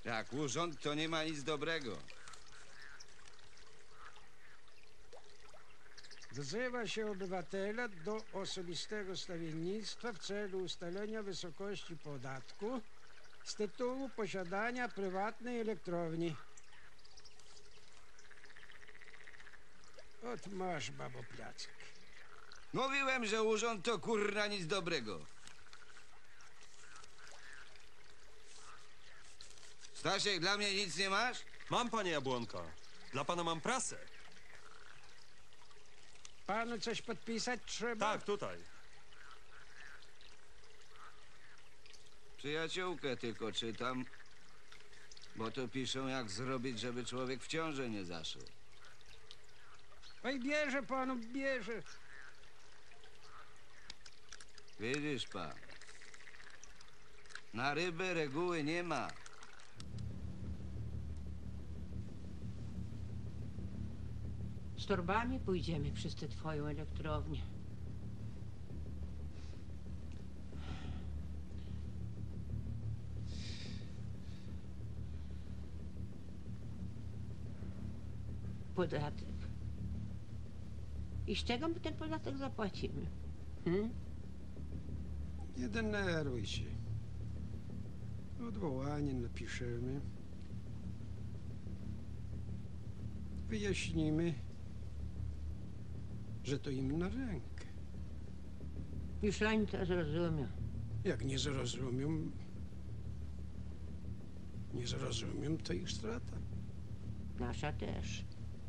Jak urząd, to nie ma nic dobrego. Wzywa się obywatela do osobistego stawiennictwa w celu ustalenia wysokości podatku z tytułu posiadania prywatnej elektrowni. Ot masz, babo Placek. Mówiłem, że urząd to kurna nic dobrego. Stasiek, dla mnie nic nie masz? Mam, panie Jabłonka. Dla pana mam prasę. Panu coś podpisać trzeba? Tak, tutaj. Przyjaciółkę tylko czytam, bo to piszą, jak zrobić, żeby człowiek w ciążę nie zaszedł. Oj, bierze panu, bierze. Widzisz pan, na rybę reguły nie ma. Z torbami pójdziemy przez tę twoją elektrownię. Podatek. I z czego my ten podatek zapłacimy? Nie denerwuj się. Odwołanie napiszemy. Wyjaśnimy, że to im na rękę. Już oni to zrozumią. Jak nie zrozumią, to ich strata. Nasza też.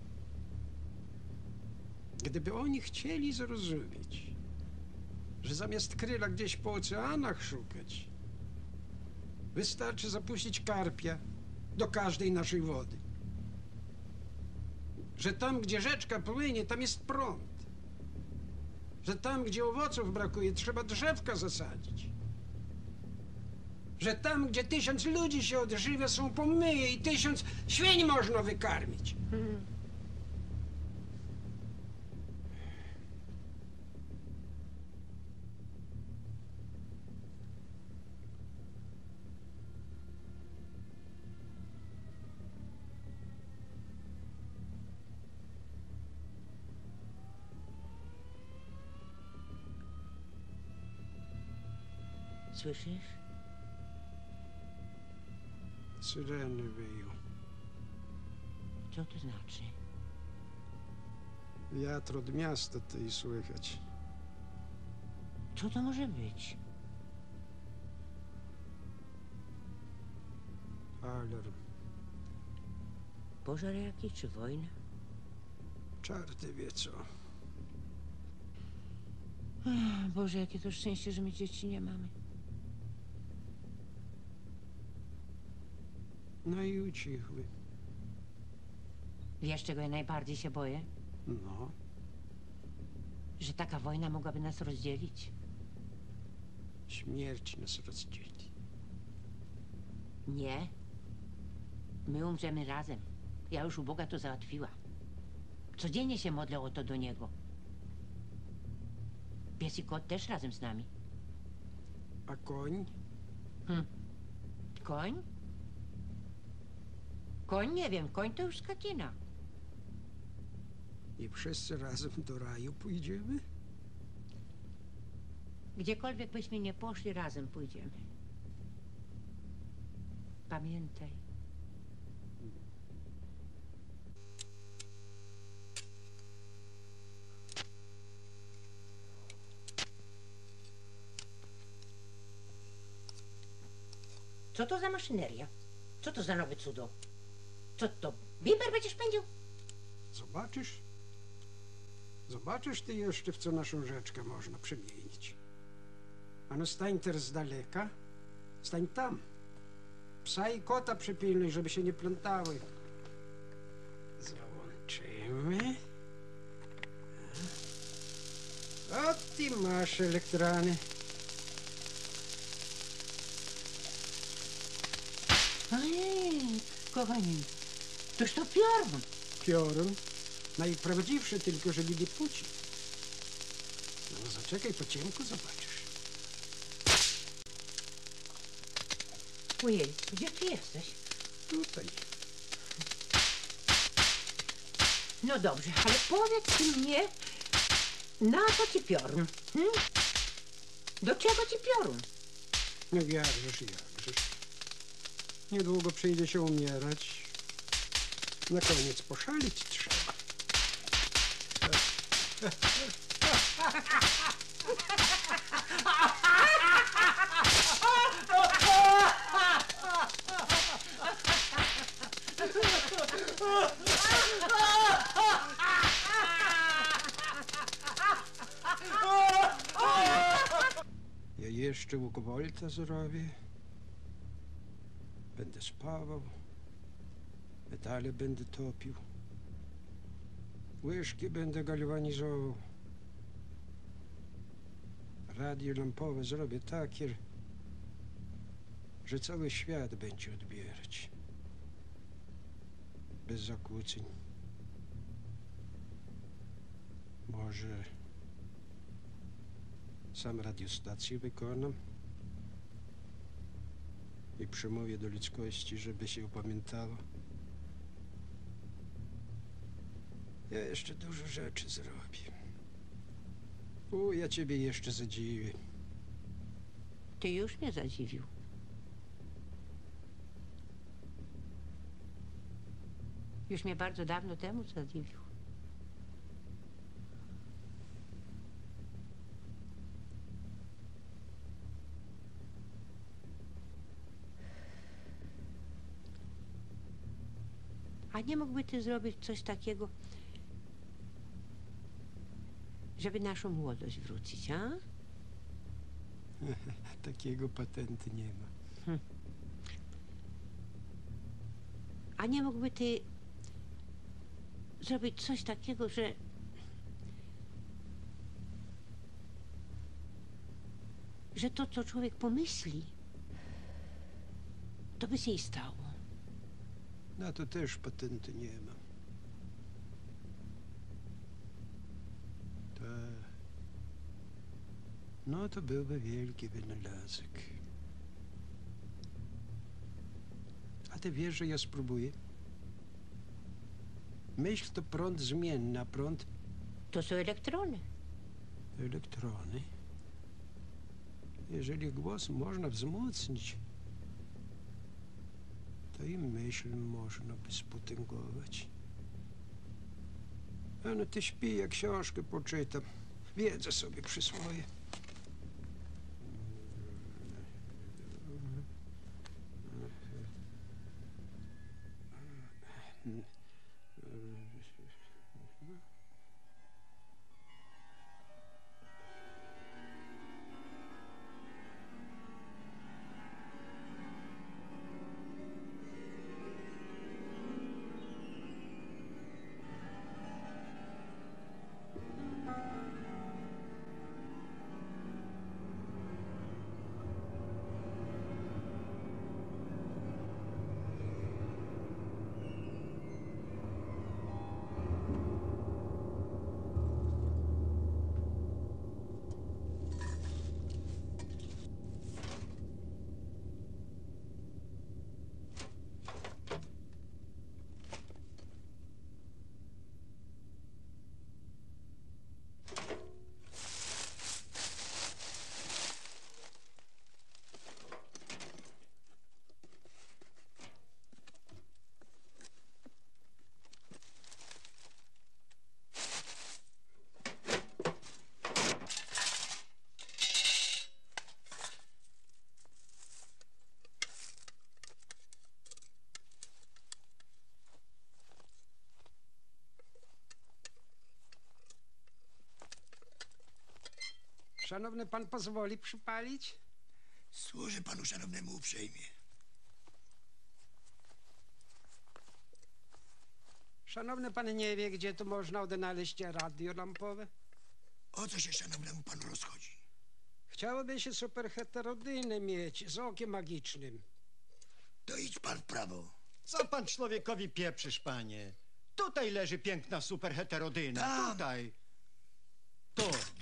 Gdyby oni chcieli zrozumieć, że zamiast kryla gdzieś po oceanach szukać, wystarczy zapuścić karpia do każdej naszej wody. Że tam, gdzie rzeczka płynie, tam jest prąd. Że tam, gdzie owoców brakuje, trzeba drzewka zasadzić. Że tam, gdzie 1000 ludzi się odżywia, są pomyje i 1000 świń można wykarmić. Słyszysz? Syreny wyją. Co to znaczy? Wiatr od miasta tej słychać. Co to może być? Alarm. Pożar jakiś czy wojna? Czarty wie co. Boże, jakie to szczęście, że my dzieci nie mamy. No i ucichły. Wiesz, czego ja najbardziej się boję? No, Że taka wojna mogłaby nas rozdzielić. śmierć nas rozdzieli. Nie. My umrzemy razem. Ja już u Boga to załatwiła. Codziennie się modlę o to do Niego. Pies i kot też razem z nami. A koń? Koń? Koń nie wiem, koń to już skatina. I wszyscy razem do raju pójdziemy? Gdziekolwiek byśmy nie poszli, razem pójdziemy. Pamiętaj. Co to za maszyneria? Co to za nowe cudo? Co to, bimber będziesz pędził? Zobaczysz? Zobaczysz ty jeszcze, w co naszą rzeczkę można przemienić. Ano stań teraz z daleka. Stań tam. Psa i kota przypilnuj, żeby się nie plątały. Załączymy. O, ty masz elektrany. Ojej, kochani, toż to piorun. Piorun. Najprawdziwszy, tylko że lilipuci. No zaczekaj, po ciemku zobaczysz. Ojej, gdzie ty jesteś? tutaj. No dobrze, ale powiedz ty mnie, na co ci piorun? Do czego ci piorun? No jakżeż. Niedługo przyjdzie się umierać. Na koniec poszalić trzeba. Ja jeszcze łukowolta zrobię. Będę spawał. Metale będę topił. Łyżki będę galwanizował. Radio lampowe zrobię takie, że cały świat będzie odbierać. Bez zakłóceń. Może sam radiostację wykonam i przemówię do ludzkości, żeby się upamiętała. Ja jeszcze dużo rzeczy zrobię. Ja ciebie jeszcze zadziwię. Ty już mnie zadziwił. Już mnie bardzo dawno temu zadziwił. A nie mógłby ty zrobić coś takiego, żeby naszą młodość wrócić, a? Takiego patentu nie ma. A nie mógłby ty zrobić coś takiego, że to, co człowiek pomyśli, to by się i stało. Na to też patentu nie ma. No to byłby wielki wynalazek. A ty wiesz, że ja spróbuję? Myśl to prąd zmienny, a prąd To są elektrony. elektrony. Jeżeli głos można wzmocnić, to i myśl można by spotęgować. A no ty śpi, ja książkę poczytam. Wiedzę sobie przyswoję. Szanowny pan pozwoli przypalić? Służę panu szanownemu uprzejmie. Szanowny pan nie wie, gdzie tu można odnaleźć radio lampowe? O co się szanownemu panu rozchodzi? Chciałoby się superheterodyny mieć z okiem magicznym. To idź pan w prawo. Co pan człowiekowi pieprzysz, panie? Tutaj leży piękna superheterodyna, Tam. tutaj. Tu.